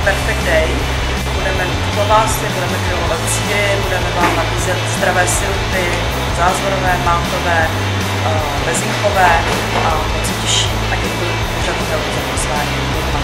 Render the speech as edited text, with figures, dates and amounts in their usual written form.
Perfect Day. Budeme mít klobásy, budeme grilovat sýry, budeme vám nabízet zdravé sirupy, zázvorové, mátové, bezinkové a moc se těším, tak jako pořadatelů za pozvání.